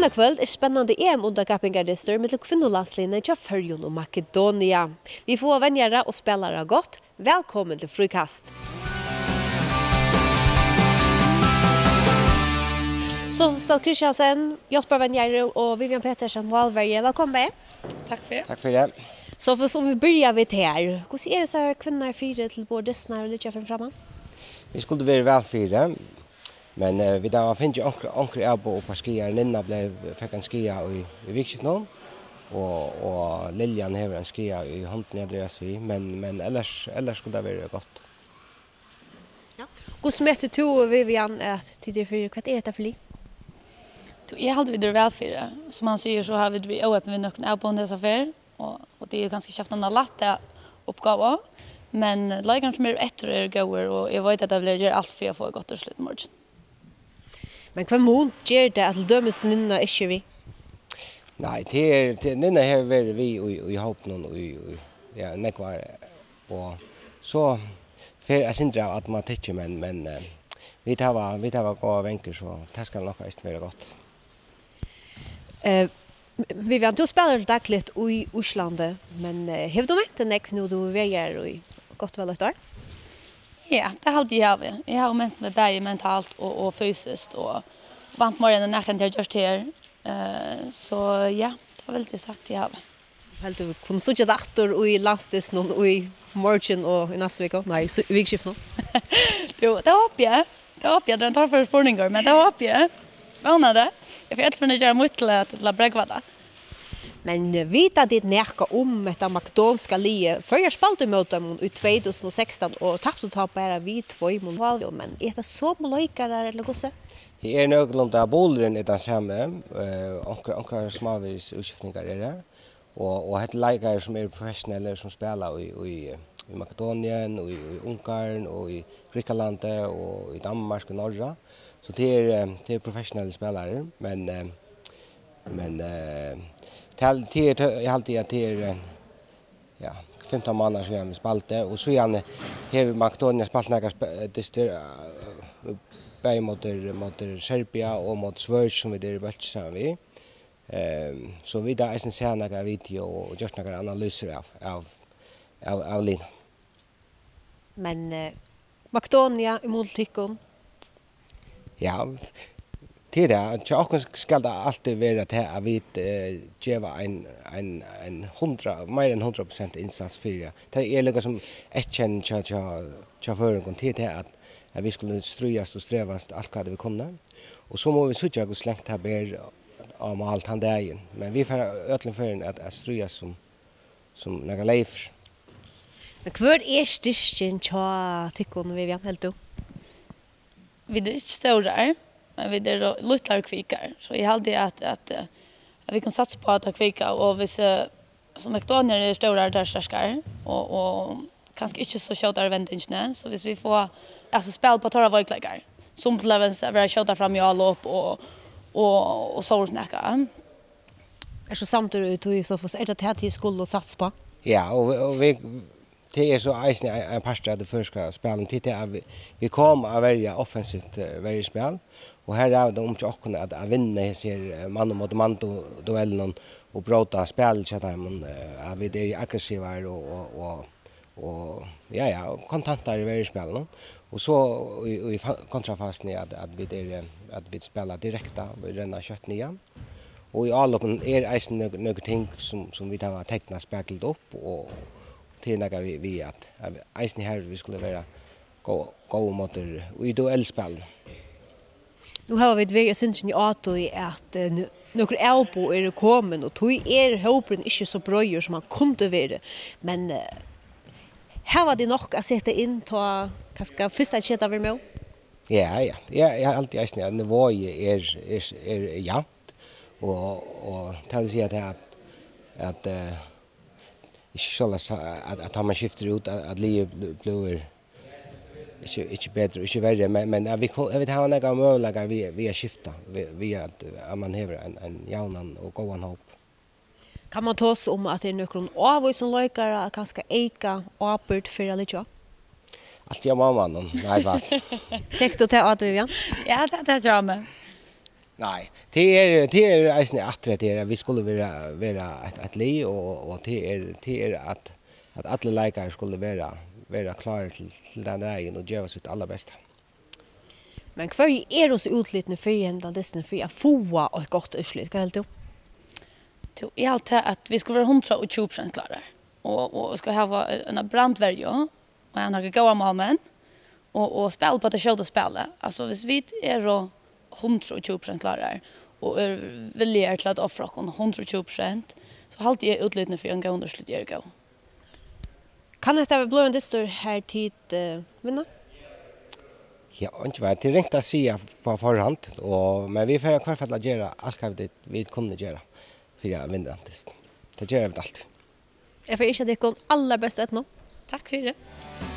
Anna kväll är spännande EM-underkappingardister med kvinnolandslinjen till Färjön och Makedonia. Vi får vänjare och spelare gott. Välkommen till Frukast. Så Stål Kristiansen, Jotbar Vänjare och Vivian Pettersen Valverje. Välkommen. Tack för det. Tack för det. Så för som vi börjar vid här. Hur är det så här kvinnor fyra till både snär och lite framan? Vi skulle vara väl fyra. Men vi där finns ju onkel Elbo på skier. Nina fick en skia i Vikskiften och Liljan har en skia i handen Andreas vi. Men ellers skulle det vara gott. Ja. Hur smätter du Vivian att tidigare för vad är det för liv? Jag hade vidare väl fyra. Som han säger så har vi öppen vid någon Elbo dessa affär och det är ganska käftande lätta uppgåva. Men lägen som är efter går och jag vet att det blir allt för att få gott och slut morgon. Men vad mån gör det att dömes Nina inte vi? Nej, det Nina har varit vi i hopp någon och ja, nekvar och så för jag syns att man tycker men vi tar goda vänker så det ska nog vara gott. Vivian, du spelar dagligt i Osland, men har du inte nek nu du väger i gott väl ett år? Ja, det har jag. Jag har ment med både mentalt och fysiskt och vant morgonen när jag gjort här. Så ja, det har väl det sagt jag har. Helt du kunde så jag dator i lastes någon och i morgon och i nästa vecka. Nej, så vikskift nu. Jo, det hoppas jag. Det hoppas jag den tar för spårningar, men det hoppas jag. Vad det? Jag får inte göra mycket till att bräckvada. Men vita det närka om att makedonska lie. För jag spelade mot dem i 2016 och tappade bara vi två i mål. Men är det så lojkare eller hur så? Det är någorlunda bollen i den samma. Onklar småvis utskiftningar är det. Och ett lajkare som är professionella som spelar i Makedonien och i Ungarn och i Grekland och i Danmark och Norge. Så det är professionella spelare men jag alltid att det är ja 15 månader sedan vi spelade och så igen här Makedonien spelade några mot Serbia och mot Schweiz som vi där vart så vi. Så vi där är sen några video och just några analyser av Lina. Men Makedonia i multikon. Ja, det är jag ska det alltid vara att vi ger en mer än 100% insats för det. Det är liksom ett känn chauffören till att vi skulle stryas och strävas allt vad vi kunde. Och så må vi söka och slängt här ber om allt han där. Men vi får ödlen för att stryas som några leif. Men kvar är styrken tja tyckon Vivian helt du? Vi är inte stora, men vi är lite kvikar. Så jag hade att vi kan satsa på att ha kvika och hvis som Makedonien är stora där starkare och kanske inte så shortar vändningarna så hvis vi får alltså spel på torra vägläggar som levels vara shortar fram i all upp och så snacka. Är så samtidigt du så får det här till skolan och satsa på. Ja, och vi det är så en pastor det första spelen till vi kommer att välja offensivt varje spel och här är det om också att vinna ser man mot man duellen och bråta spel så där man vi det är aggressiva och ja kontanter i varje spel och så i kontrafasen att vi spelar direkta vi renna kött igen och i alloppen är några ting som vi har tecknat spelat upp och till några vi att eisen här vi skulle vara gå mot i duellspel. Nu har vi det syns i auto i att några Elbo är kommen och tog hopen inte så bra som man kunde vara. Men här var det nog att sätta in ta kanske första cheta vi med. Ja. Jag alltid eisen att nivå är ja. Och det vill säga att inte så att man skiftar ut att liv blir inte bättre inte värre men vi har några möjligheter vi skifta vi att man har en jaunan och goan hopp. Kan man ta oss om att det är någon av som likar att kanske eka apert för lite? Allt jag mamma nej vad. Tänkte du ta att Vivian? Ja, det gör mig. Nej, det är eisen attraktivt. Vi skulle vara ett li och det är att alla läkare skulle vara klara till den vägen och göra sitt allra bästa. Men kvar är oss utlitne för ända Disney för att få ett gott utslut. Vad helt du? I allt det att vi ska vara 120% klara. Och ska ha en brandvärje och en har goda målmän och spela på det show spela. Alltså hvis vi är då 120% klara och är villiga till att offra oss 120% så halt jag utlitne för en gång utslut gör gå. Kan det bli en distor här tid vinna? Ja, inte vet. Det är rätt att säga på förhand. Men vi får kvar för att göra allt vi kunde göra för att vinna. Det gör vi allt. Jag får inte att det kom allra bäst ett nå. Tack för det.